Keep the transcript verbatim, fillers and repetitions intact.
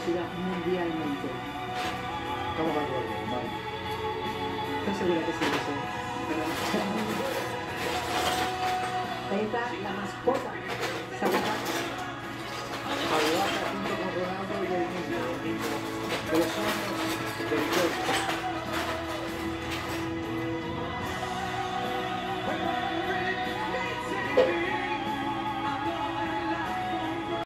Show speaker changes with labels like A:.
A: conocida mundialmente.
B: Estamos de acuerdo, vale.
A: Estoy segura que sí, eso.